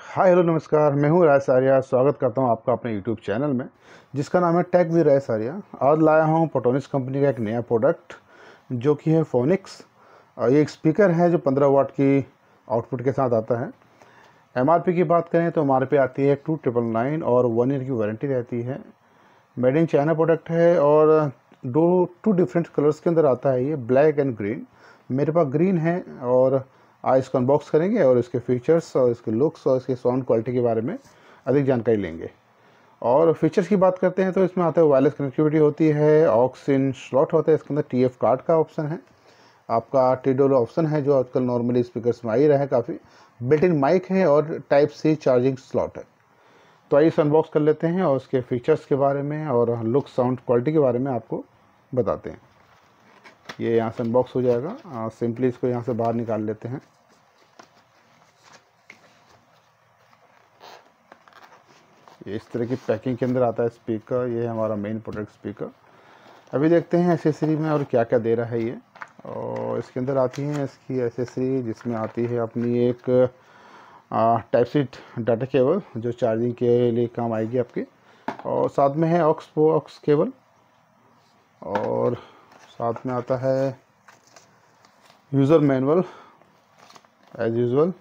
Hi hello नमस्कार, मैं हूँ राय सारिया। स्वागत करता हूँ आपका अपने यूट्यूब चैनल में जिसका नाम है टेक विद राय सारिया। आज लाया हूँ फोटोनिक्स कंपनी का एक नया प्रोडक्ट जो कि है फोनिक्स। ये एक स्पीकर है जो 15 वाट की आउटपुट के साथ आता है। एमआरपी की बात करें तो एमआरपी आती है 2999 और 1 ईयर की वारंटी रहती है। मेड इन चाइना प्रोडक्ट है और टू डिफरेंट कलर्स के अंदर आता है ये, ब्लैक एंड ग्रीन। मेरे पास ग्रीन है और आज इसको अनबॉक्स करेंगे और इसके फीचर्स और इसके लुक्स और इसके साउंड क्वालिटी के बारे में अधिक जानकारी लेंगे। और फीचर्स की बात करते हैं तो इसमें आता है वायरलेस कनेक्टिविटी होती है, ऑक्स इन स्लॉट होता है, इसके अंदर टीएफ कार्ड का ऑप्शन है, आपका टीडोल ऑप्शन है जो आजकल नॉर्मली स्पीकर्स में आ ही रहा है काफ़ी, बिल्ट इन माइक है और टाइप सी चार्जिंग स्लॉट है। तो आइए इसे अनबॉक्स कर लेते हैं और उसके फीचर्स के बारे में और लुक साउंड क्वालिटी के बारे में आपको बताते हैं। ये यहाँ से अनबॉक्स हो जाएगा। सिंपली इसको यहाँ से बाहर निकाल लेते हैं। ये इस तरह की पैकिंग के अंदर आता है स्पीकर। ये है हमारा मेन प्रोडक्ट स्पीकर। अभी देखते हैं एसेसरी में और क्या क्या दे रहा है ये। और इसके अंदर आती है इसकी एसेसरी, जिसमें आती है अपनी एक टाइप सी डाटा केबल जो चार्जिंग के लिए काम आएगी आपकी, और साथ में है ऑक्स केबल, और साथ में आता है यूज़र मैनुअल एज यूजुअल।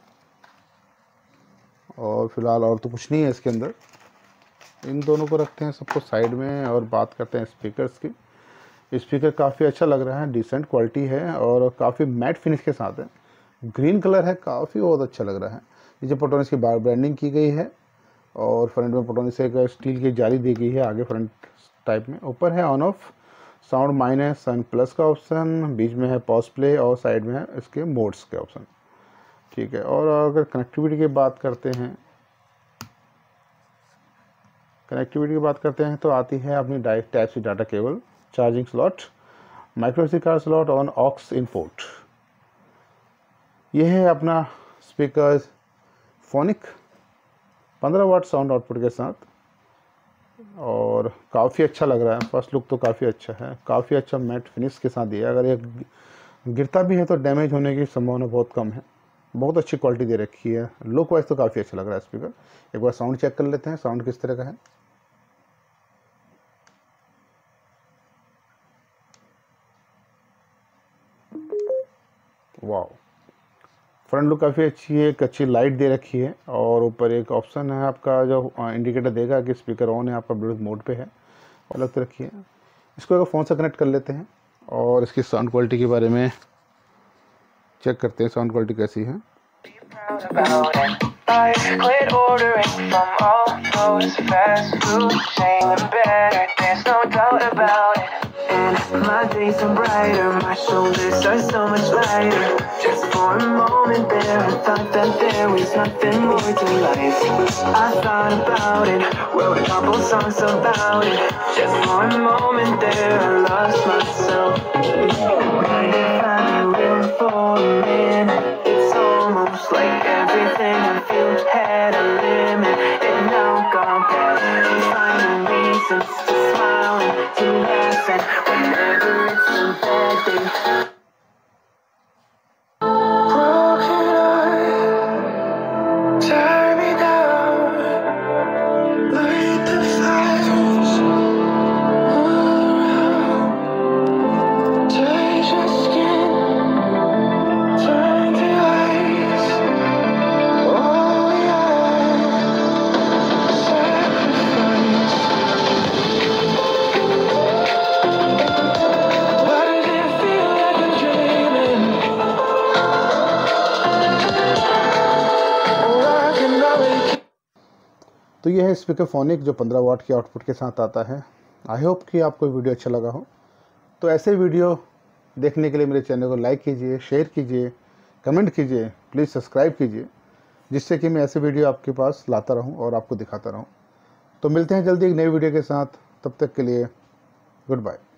और फिलहाल और तो कुछ नहीं है इसके अंदर। इन दोनों को रखते हैं सबको साइड में और बात करते हैं स्पीकर्स की। स्पीकर काफ़ी अच्छा लग रहा है, डिसेंट क्वालिटी है और काफ़ी मैट फिनिश के साथ है। ग्रीन कलर है, काफ़ी बहुत अच्छा लग रहा है। नीचे फोटोनिक्स की ब्रांडिंग की गई है और फ्रंट में फोटोनिक्स एक स्टील की जाली दी गई है आगे फ्रंट टाइप में। ऊपर है on off sound minus sun plus का ऑप्शन, बीच में है पॉज प्ले और साइड में है इसके मोड्स के ऑप्शन। ठीक है। और अगर कनेक्टिविटी की बात करते हैं तो आती है अपनी type C data cable, charging slot, micro SD card slot और ऑक्स इनपुट। यह है अपना speaker Phonic 15 watt sound output के साथ, और काफ़ी अच्छा लग रहा है। फर्स्ट लुक तो काफ़ी अच्छा है, काफ़ी अच्छा मैट फिनिश के साथ दिया है। अगर ये गिरता भी है तो डैमेज होने की संभावना बहुत कम है। बहुत अच्छी क्वालिटी दे रखी है। लुक वाइज तो काफ़ी अच्छा लग रहा है स्पीकर। एक बार साउंड चेक कर लेते हैं, साउंड किस तरह का है। वाह, फ्रंट लुक काफ़ी अच्छी है, एक अच्छी लाइट दे रखी है और ऊपर एक ऑप्शन है आपका जो इंडिकेटर देगा कि स्पीकर ऑन है, आपका ब्लूटूथ मोड पे है, अलग से रखी है। इसको अगर फ़ोन से कनेक्ट कर लेते हैं और इसकी साउंड क्वालिटी के बारे में चेक करते हैं, साउंड क्वालिटी कैसी है। My days are brighter, my shoulders are so much lighter. Just for a moment there, I thought that there was nothing more to life. I thought about it, wrote a couple songs about it. Just for a moment there, I lost myself. Trying to find a room for a minute. It's almost like everything I feel had a limit. It now gone bad. Finding reasons to smile and to laugh at whenever it's a bad day. Broken heart, tear me down, light the fires all around. Touch your skin, turn to ice. All we are, sacrifice. Why does it feel like I'm dreaming? I can only तो ये है speaker phonic जो 15 वाट की output के साथ आता है। I hope कि आपको वीडियो अच्छा लगा हो। तो ऐसे वीडियो देखने के लिए मेरे चैनल को लाइक कीजिए, शेयर कीजिए, कमेंट कीजिए, प्लीज़ सब्सक्राइब कीजिए, जिससे कि मैं ऐसे वीडियो आपके पास लाता रहूं और आपको दिखाता रहूं। तो मिलते हैं जल्दी एक नई वीडियो के साथ। तब तक के लिए गुड बाय।